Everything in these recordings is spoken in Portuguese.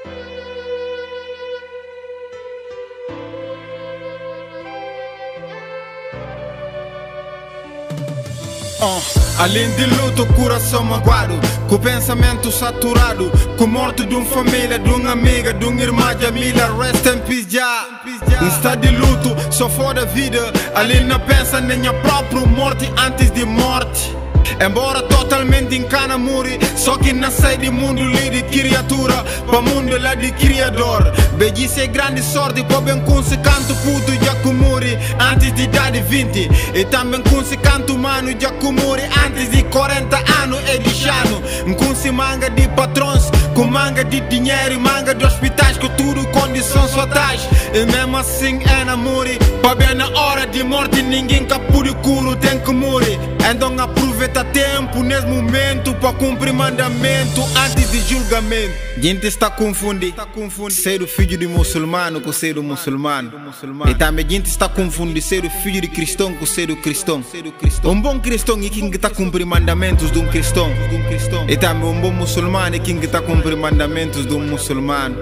Além de luto, coração magoado, com pensamento saturado, com morte de uma família, de uma amiga, de uma irmã Jamila, rest in peace já. Está de luto, só fora da vida, ali não pensa nem a própria morte antes de morte. Embora totalmente encana muri, só que nasce de mundo li de criatura, para mundo lá de criador. Begice é grande sorte, para bem com se canto puto já kumuri antes de idade 20. E também com se canto humano já kumuri antes de 40 anos e de chano. Com se manga de patrões, com manga de dinheiro e manga de hospitais, com tudo condições fatais. E mesmo assim é na muri, para bem na hora de morte ninguém capu de culo tem que muri. Então aproveita tempo nesse momento para cumprir mandamento antes de julgamento. Gente está confundindo ser o filho de muçulmano com ser o muçulmano. E também gente está confundindo ser o filho de cristão com ser o cristão. Um bom cristão é quem está cumprindo mandamentos de um cristão. E também um bom muçulmano é quem está cumprindo mandamentos de um muçulmano.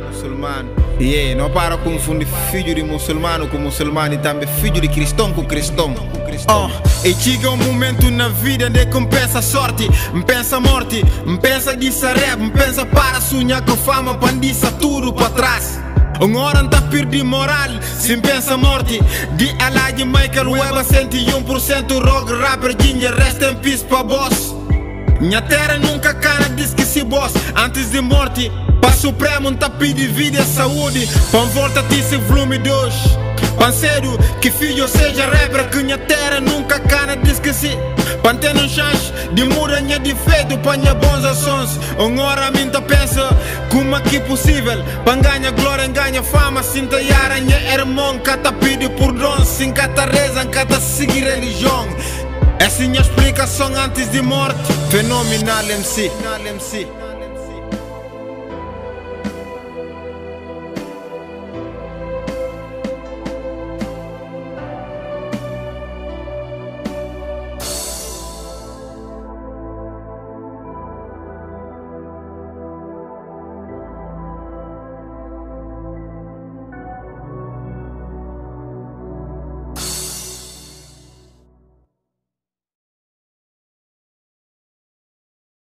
E não para confundir filho de muçulmano com muçulmano e também filho de cristão com cristão. E chega um momento na vida onde compensa sorte, pensa morte, pensa de sareb, pensa para sonhar com fama, pandiça tudo para trás. Hora não tá perdi moral, sem pensa morte. De Alhaji Michael Weba 101% rock rapper ginger, rest in peace pra boss. Minha terra nunca cana, diz que se boss. Antes de morte, para Supremo não tá pedi vida e saúde. Pan volta a se volume 2. Panceiro, que filho seja rapper, que minha terra nunca cana, diz que se. Pan tem um chance de mudar minha defeito, pan minha bons ações. Hora a mim tá pensa, como é que possível. Pan ganha glória, ganha fama, sinta yara, minha irmão, cata pede por dons, sem cata reza, cata seguir religião. Essa é minha explicação antes de morte. Fenomenal MC.